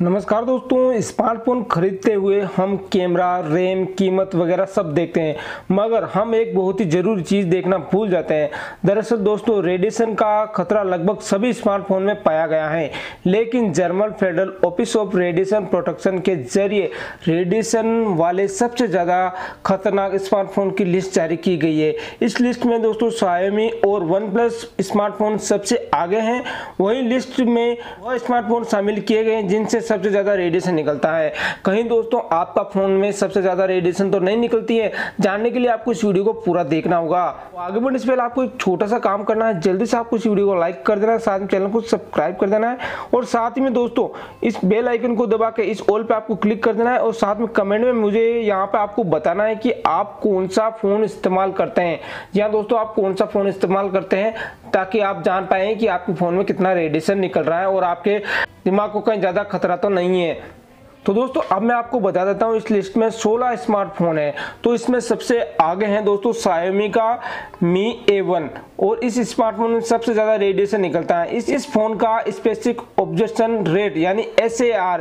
नमस्कार दोस्तों, स्मार्टफोन खरीदते हुए हम कैमरा, रैम, कीमत वगैरह सब देखते हैं, मगर हम एक बहुत ही जरूरी चीज़ देखना भूल जाते हैं। दरअसल दोस्तों, रेडिएशन का खतरा लगभग सभी स्मार्टफोन में पाया गया है, लेकिन German federal office of radiation protection के जरिए रेडिएशन वाले सबसे ज़्यादा खतरनाक स्मार्टफोन की लिस्ट जारी की गई है। इस लिस्ट में दोस्तों Xiaomi और OnePlus स्मार्टफोन सबसे आगे हैं। वही लिस्ट में वह स्मार्टफोन शामिल किए गए हैं जिनसे सबसे ज्यादा रेडिएशन निकलता है। कहीं दोस्तों आपका फोन में सबसे ज्यादा रेडिएशन तो नहीं निकलती है? जानने के लिए आपको इस वीडियो को पूरा देखना होगा। तो आगे बढ़ने से पहले आपको एक छोटा सा काम करना है, जल्दी से आपको इस वीडियो को लाइक कर देना है, साथ में चैनल को सब्सक्राइब कर देना है और साथ ही में दोस्तों इस बेल आइकन को दबा के इस ऑल पे आपको क्लिक कर देना है और साथ में कमेंट में मुझे यहाँ पे आपको बताना है कि आप कौन सा फोन इस्तेमाल करते हैं, या दोस्तों आप कौन सा फोन इस्तेमाल करते हैं, ताकि आप जान पाए कि आपके फोन में कितना रेडिएशन निकल रहा है और आपके दिमाग को कहीं ज्यादा खतरा तो नहीं है। तो दोस्तों अब मैं आपको बता देता हूँ, इस लिस्ट में 16 स्मार्टफोन है। तो इसमें सबसे आगे हैं दोस्तों Xiaomi का Mi A1 और इस स्मार्टफोन में सबसे ज्यादा रेडिएशन निकलता है। इस फोन का स्पेसिफिक ऑब्जर्वेशन रेट यानी SAR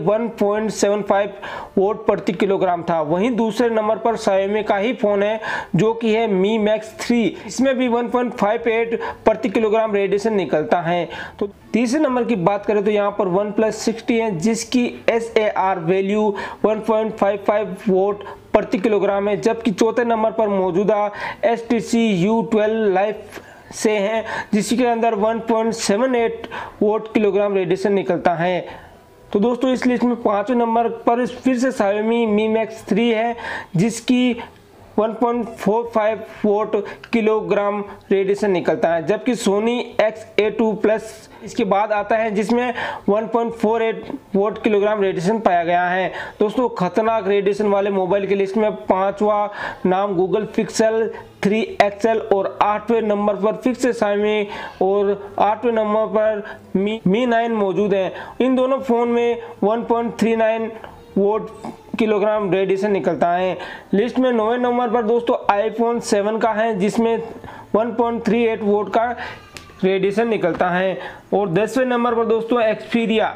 1.75 वोट प्रति किलोग्राम था। वहीं दूसरे नंबर पर Xiaomi का ही फोन है जो कि है Mi Max 3, इसमें भी 1.58 प्रति किलोग्राम रेडिएशन निकलता है। तो तीसरे नंबर की बात करें तो यहाँ पर OnePlus 60 है जिसकी SAR वैल्यू 1.55 वोट प्रति किलोग्राम है, जबकि चौथे नंबर पर मौजूदा HTC U12 लाइफ से हैं जिसके अंदर 1.78 वोट किलोग्राम रेडिएशन निकलता है। तो दोस्तों इस लिस्ट में पांचवें नंबर पर फिर से Xiaomi Mi Max 3 है जिसकी 1.45 वोट किलोग्राम रेडिएशन निकलता है, जबकि Sony XA2 प्लस इसके बाद आता है जिसमें 1.48 वोट किलोग्राम रेडिएशन पाया गया है। दोस्तों खतरनाक रेडिएशन वाले मोबाइल की लिस्ट में पांचवा नाम Google Pixel 3 XL और 8वें नंबर पर फिर से Xiaomi और 8वें नंबर पर Mi 9 मौजूद है। इन दोनों फोन में 1.39 वोट किलोग्राम रेडिएशन निकलता है। लिस्ट में 9वें नंबर पर दोस्तों iPhone 7 का है जिसमें 1.38 वोट का रेडिएशन निकलता है। और 10वें नंबर पर दोस्तों Xperia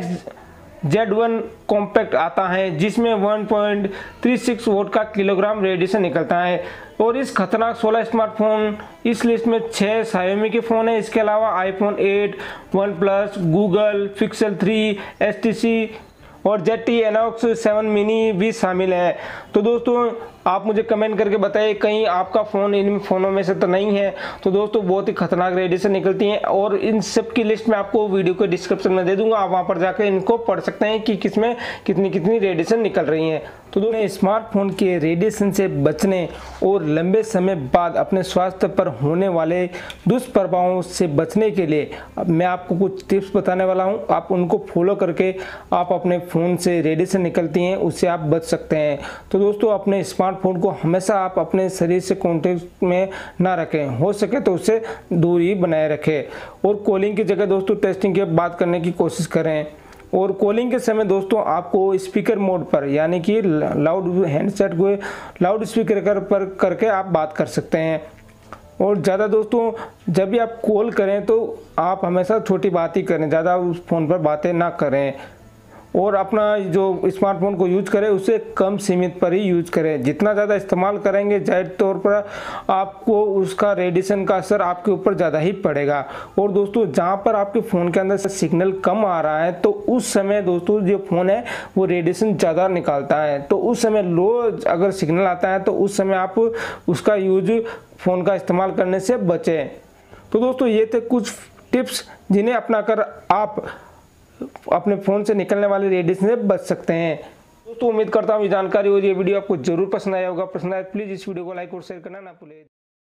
XZ1 कॉम्पैक्ट आता है जिसमें 1.36 वोट का किलोग्राम रेडिएशन निकलता है। और इस खतरनाक 16 स्मार्टफोन इस लिस्ट में 6 Xiaomi के फोन है। इसके अलावा iPhone 8, OnePlus, Google Pixel 3, HTC और ZTE Enox 7 मिनी भी शामिल है। तो दोस्तों आप मुझे कमेंट करके बताइए कहीं आपका फ़ोन इन फोनों में से तो नहीं है। तो दोस्तों बहुत ही खतरनाक रेडिएशन निकलती हैं और इन सब की लिस्ट में आपको वीडियो के डिस्क्रिप्शन में दे दूंगा, आप वहां पर जाकर इनको पढ़ सकते हैं कि किसमें कितनी कितनी रेडिएशन निकल रही हैं। तो दोस्तों स्मार्टफोन के रेडिएशन से बचने और लंबे समय बाद अपने स्वास्थ्य पर होने वाले दुष्प्रभावों से बचने के लिए मैं आपको कुछ टिप्स बताने वाला हूँ। आप उनको फॉलो करके आप अपने फ़ोन से रेडिएशन निकलती हैं उससे आप बच सकते हैं। तो दोस्तों अपने स्मार्टफोन को हमेशा आप अपने शरीर से कांटेक्ट में ना रखें, हो सके तो उससे दूरी बनाए रखें। और कॉलिंग की जगह दोस्तों टेक्स्टिंग की बात करने की कोशिश करें। और कॉलिंग के समय दोस्तों आपको स्पीकर मोड पर यानी कि लाउड हैंडसेट को लाउड स्पीकर पर करके आप बात कर सकते हैं। और ज़्यादा दोस्तों जब भी आप कॉल करें तो आप हमेशा छोटी बात ही करें, ज़्यादा उस फ़ोन पर बातें ना करें। और अपना जो स्मार्टफोन को यूज करें उसे कम सीमित पर ही यूज करें। जितना ज़्यादा इस्तेमाल करेंगे जाहिर तौर पर आपको उसका रेडिएशन का असर आपके ऊपर ज़्यादा ही पड़ेगा। और दोस्तों जहाँ पर आपके फ़ोन के अंदर सिग्नल कम आ रहा है तो उस समय दोस्तों जो फ़ोन है वो रेडिएशन ज़्यादा निकालता है। तो उस समय लो अगर सिग्नल आता है तो उस समय आप उसका यूज फ़ोन का इस्तेमाल करने से बचें। तो दोस्तों ये थे कुछ टिप्स जिन्हें अपनाकर आप अपने फ़ोन से निकलने वाले रेडिएशन से बच सकते हैं। दोस्तों उम्मीद करता हूँ ये जानकारी और ये वीडियो आपको जरूर पसंद आया होगा। पसंद आया प्लीज़ इस वीडियो को लाइक और शेयर करना ना भूलें।